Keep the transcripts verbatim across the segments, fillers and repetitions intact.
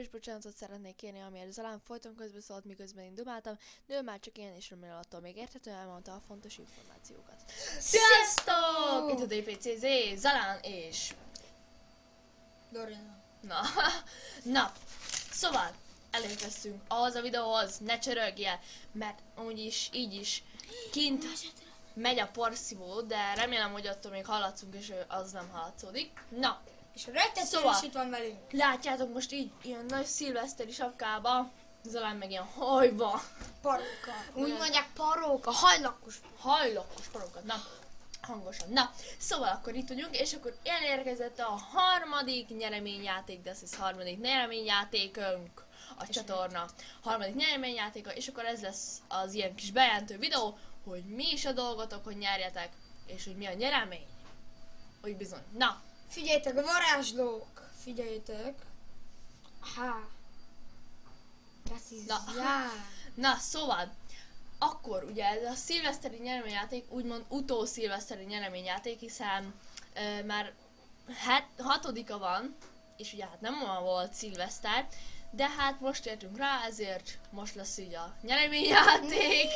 is bocsánatot szeretnék kérni, amiért Zalán folyton közbeszólt, miközben én dumáltam, de ő már csak ilyen és remélem attól még érthetően elmondta a fontos információkat. Sziasztok! Itt a dé pé cé zé, Zalán és... Dorina. Na, na, szóval elérkeztünk ahhoz a videóhoz, ne csörögjél, mert úgyis, így is kint megy a porszívó, de remélem, hogy attól még hallatszunk, és az nem hallatszódik. Na, És a rettető Szóval- is itt van velünk. látjátok most így ilyen nagy szilveszteri sapkába, Zalán meg ilyen hajba, Paróka. Úgy Igen. mondják paróka, hajlakos. hajlakos farokat, na, hangosan. Na, szóval akkor itt vagyunk, és akkor elérkezett a harmadik nyereményjáték, de ez az harmadik nyereményjátékunk, a csatorna harmadik nyereményjátéka, és akkor ez lesz az ilyen kis bejelentő videó, hogy mi is a dolgotok, hogy nyerjetek, és hogy mi a nyeremény. Hogy bizony. Na, Figyeljétek, a varázslók. Figyeljétek. Aha. Das ist Na. ja. na szóval, akkor ugye ez a szilveszteri nyereményjáték, úgymond utó-szilveszteri nyereményjáték, hiszen ö, már het, hatodika van, és ugye hát nem olyan volt szilveszter, de hát most értünk rá, ezért most lesz így a nyereményjáték.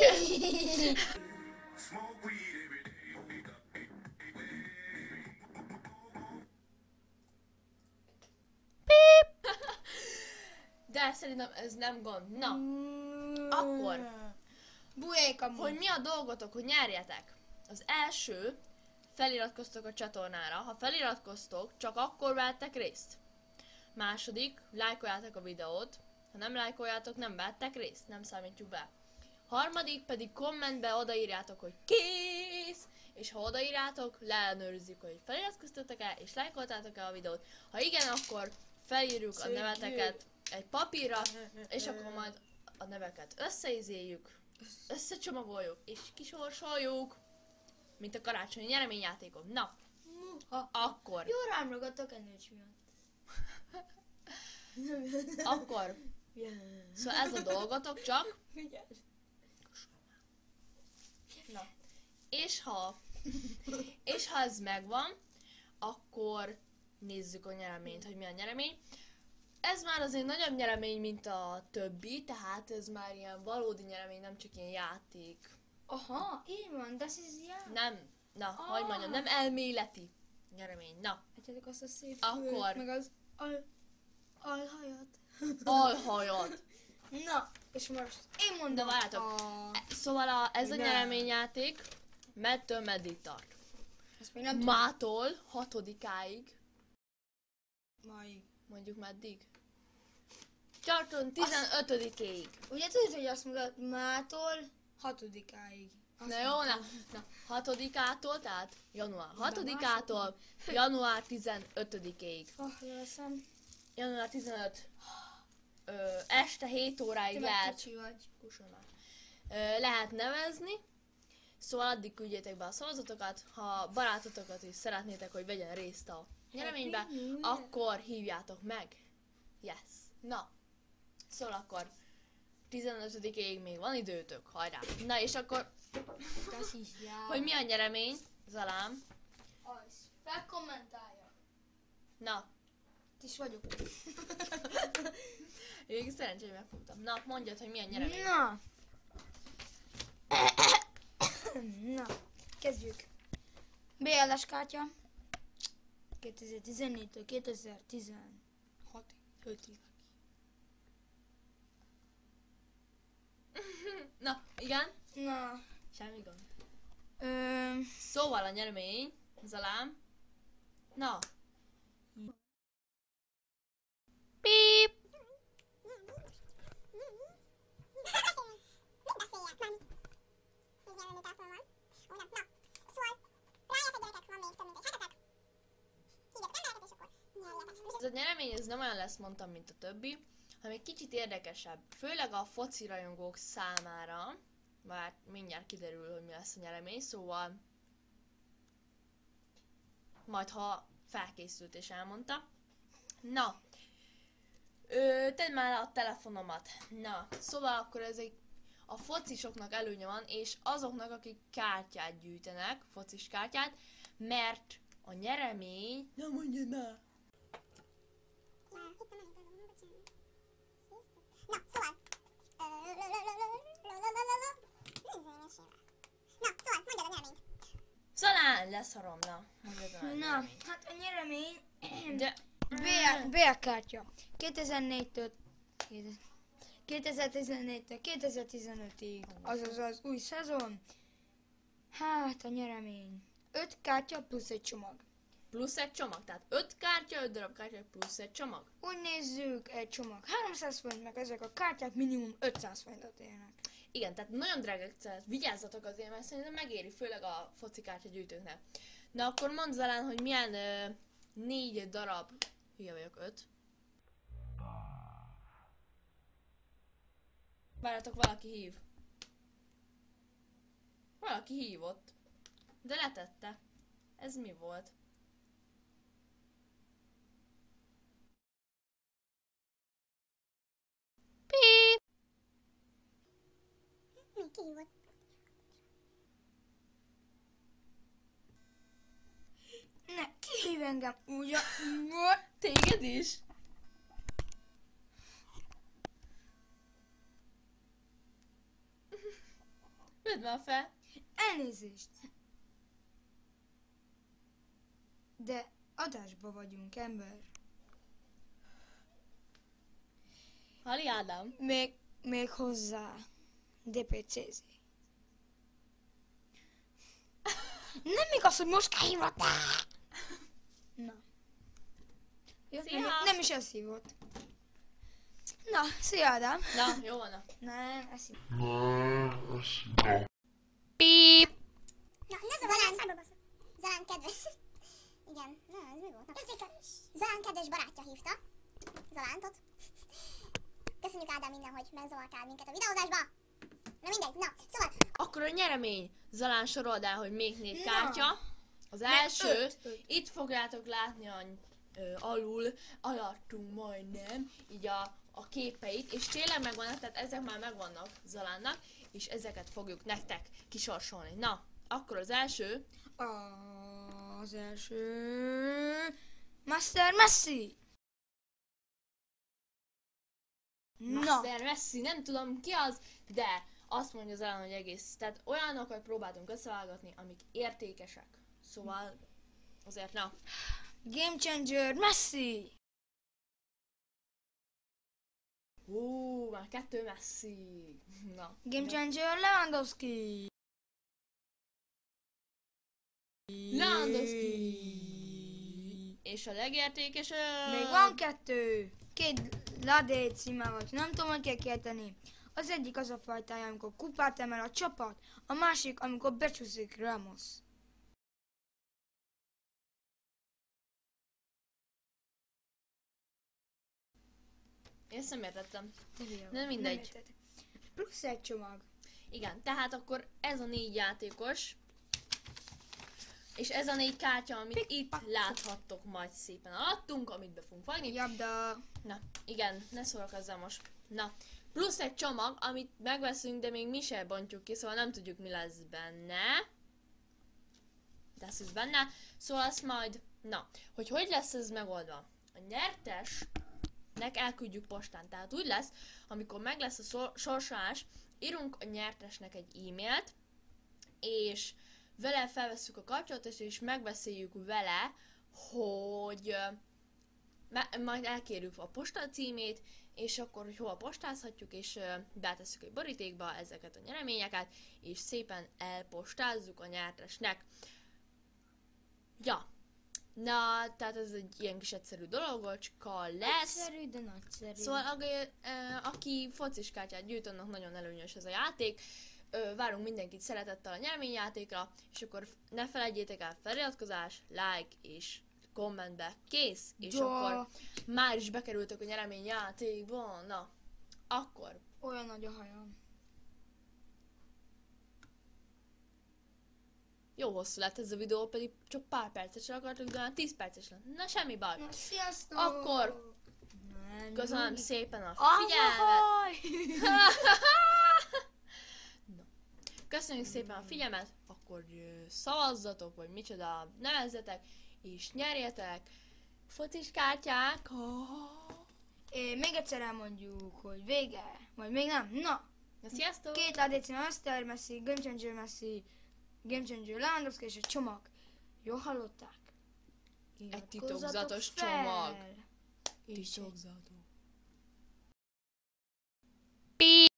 De szerintem ez nem gond. Na, Akkor. Bujék amúgy. hogy mi a dolgotok, hogy nyerjetek. Az első, feliratkoztok a csatornára. Ha feliratkoztok, csak akkor vettek részt. Második, lájkoljátok a videót. Ha nem lájkoljátok, nem vettek részt, nem számítjuk be. Harmadik pedig kommentbe odaírjátok, hogy kész, és ha odaírjátok, leellenőrizzük, hogy feliratkoztatok-e, és lájkoltátok-e a videót. Ha igen, akkor felírjuk a Szép neveteket egy papírra, és akkor majd a neveket összeizéljük, összecsomagoljuk, és kisorsoljuk, mint a karácsonyi nyereményjátékon. Na, Ha, akkor, jó rám ragadtak enőcs miatt. akkor, szóval ez a dolgotok csak, Figyelj. na, és ha, és ha ez megvan, akkor nézzük a nyereményt, hogy mi a nyeremény. Ez már azért nagyobb nyeremény, mint a többi, tehát ez már ilyen valódi nyeremény, nem csak ilyen játék. Aha, így van, das ist ja. Nem, na, Ah. hogy mondjam, nem elméleti nyeremény. Na, Látjátok azt a szép Akkor. fülét, meg az al, alhajat. alhajat. Na, és most én mondom De várjátok, a... E- Szóval a, ez a Nem. nyereményjáték mettől meddig tart? Ezt még nem tudom. Mától hatodikáig, Mai. mondjuk meddig? Tarton tizenötödikéig. Ugye tudod, hogy azt mondod, mától hatodikáig. Azt Na jó, na, na, hatodikától, tehát január hatodikától január tizenötödikéig. Ah, leszem. január tizenötödike ö, este hét óráig Te meg lehet, kicsi vagy. kusson már. Ö, lehet nevezni, szóval addig küldjétek be a szavazatokat, ha barátotokat is szeretnétek, hogy vegyen részt a nyereménybe, Happy New Year. akkor hívjátok meg. Yes. Na, szóval akkor tizenötödikéig még van időtök, hajrá. Na és akkor, Das ist ja. hogy mi a nyeremény, Zalám? Az. Felkommentálja. Na, Itt is vagyok. én szerencsére megfogtam. Na, mondjad, hogy mi a nyeremény. Na. Na, kezdjük. bé el es kártya. kétezer-tizennégytől kétezer-tizenhatig. ötig. Na, igen? Na. Semmi gond. Ö, Szóval a nyeremény, Zalám. Na. Píp! Ez a nyeremény ez nem olyan lesz, mondtam, mint a többi, hanem egy kicsit érdekesebb. Főleg a foci rajongók számára, már mindjárt kiderül, hogy mi lesz a nyeremény, szóval majd ha felkészült és elmondta. Na, ö, tedd már a telefonomat. Na, szóval akkor ez egy, a focisoknak előnye van, és azoknak, akik kártyát gyűjtenek, focis kártyát, mert a nyeremény... Nem mondjad már! szóval mondjad a nyereményt. Szalán, leszarom, na. Mondjad a Na, nyereményt. hát a nyeremény De... B kártya. kétezer-négytől kétezer-tizennégytől kétezer-tizenötig, azaz az új szezon. Hát a nyeremény. öt kártya plusz egy csomag. Plusz egy csomag, tehát öt kártya, öt darab kártya, plusz egy csomag. Úgy nézzük, egy csomag háromszáz forint, meg ezek a kártyák minimum ötszáz forintot érnek. Igen, tehát nagyon drágák, tehát vigyázzatok azért, mert szerintem megéri, főleg a focikártya gyűjtőknek. Na akkor mondd Zalán, hogy milyen ö, négy darab, hülye vagyok, öt. Várjatok, valaki hív. Valaki hívott. De letette. Ez mi volt? Píp! Mi, ki hívott? Ne, ki hív engem úgy a... Téged is? Vedd már fel. Elnézést. De adásba vagyunk, ember. Hali Ádám. Még, még hozzá. dé pé cé zé. Nem igaz, hogy most hívottál. Na. Jó, Szia! nem, nem is ez hívott. Na, szia Ádám. Na, jó van. Na. Nem, ez hívott. Píp! Na, ne Zalán, Zalán kedves. Igen, na, ez mi volt? Na, Zalán kedves barátja hívta. Zalántot. Köszönjük Ádám mindenhogy megzavartál minket a videózásba. Na mindegy, na, szóval... Akkor a nyeremény. Zalán sorold el, hogy még négy Na. kártya. Az Ne, első, öt, öt. itt fogjátok látni a, ö, alul, alattunk majdnem, így a, a képeit, és tényleg megvannak, tehát ezek már megvannak Zalánnak, és ezeket fogjuk nektek kisorsolni. Na, akkor az első, Az első... Master Messi. Na, Master Messi, nem tudom ki az, de azt mondja Zalán, hogy egész, tehát olyanokat próbáltunk összevágatni, amik értékesek. Szóval, azért na. Game Changer Messi. Hú, már kettő Messi. Na. Game Changer Lewandowski. Lewandowski. És a legértékesebb... Még van kettő. Két ladét címával, nem tudom, hogy kell kérteni. Az egyik az a fajtája, amikor kupát emel a csapat, a másik, amikor becsúszik Ramos. Én ezt nem értettem. Hülye De vagy, mindegy. nem érted. Plusz egy csomag. Igen, tehát akkor ez a négy játékos. És ez a négy kártya, amit Pik, itt pak, láthattok majd szépen alattunk, amit be fogunk vágni. Jabda. Na, igen, ne szórakozzál most. Na, plusz egy csomag, amit megveszünk, de még mi se bontjuk ki, szóval nem tudjuk, mi lesz benne. De ez is benne. Szóval azt majd, na, hogy hogy lesz ez megoldva? A nyertesnek elküldjük postán. Tehát úgy lesz, amikor meg lesz a szor- sorsolás, írunk a nyertesnek egy e-mailt, és vele felvesszük a kapcsolatot, és megbeszéljük vele, hogy ö, me- majd elkérjük a posta címét, és akkor, hogy hova postázhatjuk, és ö, betesszük egy borítékba ezeket a nyereményeket, és szépen elpostázzuk a nyertesnek. Ja, na, tehát ez egy ilyen kis egyszerű dologocska lesz. Egyszerű, de nagyszerű. Szóval aki, ö, aki focis kártyát gyűjt, annak nagyon előnyös ez a játék. Ö, várunk mindenkit szeretettel a nyereményjátékra, és akkor ne felejtjétek el feliratkozás, like és kommentbe, kész, és Ja. akkor már is bekerültök a nyereményjátékba, na, akkor Olyan nagy a hajam. jó hosszú lett ez a videó, pedig csak pár percet sem akartuk, de már tíz perces lett. Na semmi baj. Na, sziasztok! Akkor Nem, köszönöm nem. szépen a Ah, figyelmet. haj! No. Köszönjük szépen a figyelmet, akkor ö, szavazzatok, vagy micsoda, nevezzetek, és nyerjetek focis kártyák. Oh. É, még egyszer elmondjuk, hogy vége, vagy még nem. Na, Na, sziasztok! Két á dé cé, Master Messi, Game Changer Messi, Game Changer Lewandowski és egy csomag. Jól hallották? Egy Iratkozzatok titokzatos fel! csomag. És egy Titokzatos.